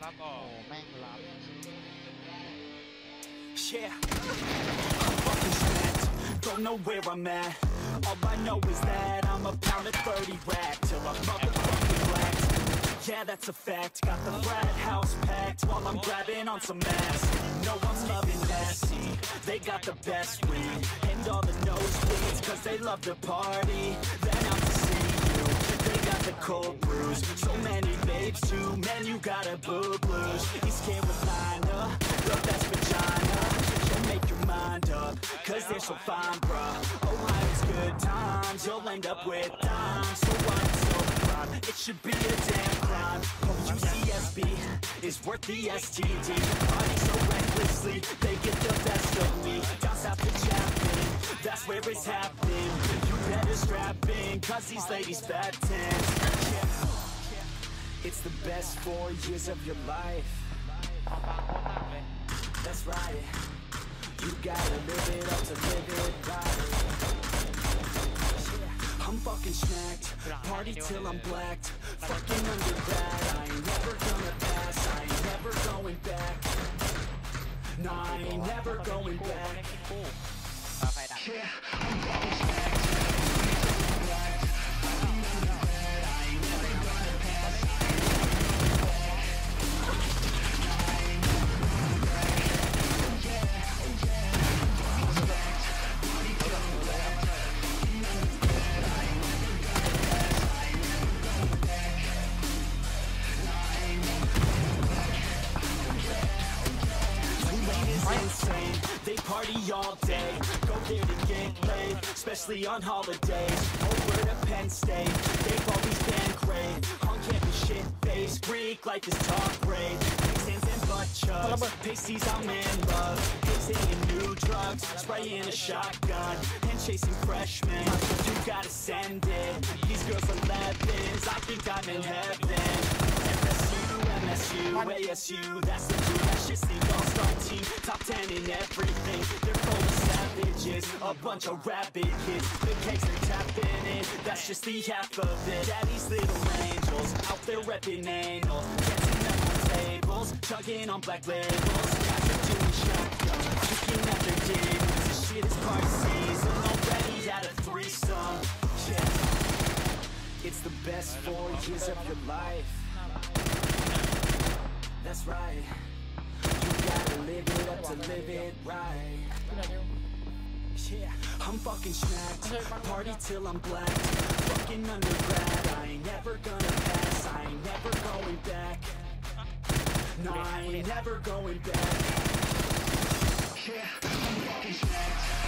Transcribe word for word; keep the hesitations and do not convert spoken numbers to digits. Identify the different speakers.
Speaker 1: บัฟออก
Speaker 2: โอ้แม่งรับ
Speaker 3: Yeah, I'm fucking strapped, don't know where I'm at. All I know is that I'm a pound of thirty rack till I'm motherfucking black. Yeah, that's a fact. Got the frat house packed while I'm grabbing on some ass. No one's loving messy. They got the best weed and all the nosebleeds 'cause they love to party. Then out to see you. They got the cold brews. So many babes, too man, you gotta boo blues. East Carolina, the best vagina. She'll make your mind up, 'cause they're so fine, bruh. Ohio's good times, you'll end up with dimes. So I'm so proud, it should be a damn crime. Oh, U C S B is worth the S T D. Party so recklessly, they get the best of me. Down south to Chapman, that's where it's happening. You better strap in, 'cause these ladies fat tens. It's the best four years of your life. That's right. You gotta live it up to live it right. I'm fucking snacked, party till I'm blacked. Fucking undergrad, I ain't never gonna pass. I ain't never going back. Nah, I ain't never going back. Yeah, I'm fucking snacked. Insane, they party all day, go there to get laid, especially on holidays. Over to Penn State, they've always been great. On campus shit face, Greek life is top grade. Hands and butt chugs, pasties I'm in love. Hazing and new drugs, spraying a shotgun, and chasing freshmen. You gotta send it, these girls are elevens, I think I'm in heaven. F S U, M S U, A S U, that's the crew, that shit's the all-star team. Top ten in everything, they're full of savages, a bunch of rabid kids. The cakes they're tapping in, that's just the half of it. Daddy's little angels, out there repping anal, dancing at my tables, chugging on black labels. Guys are doing shotguns, looking at their demons. This shit is party season, already had a threesome. Yeah, it's the best four years of your life. That's right. You gotta live it up to live it right. Yeah, I'm fucking snacked, party till I'm black. Fucking undergrad, I ain't never gonna pass. I ain't never going back. Nah, I ain't never going back. Yeah, I'm fucking snacked.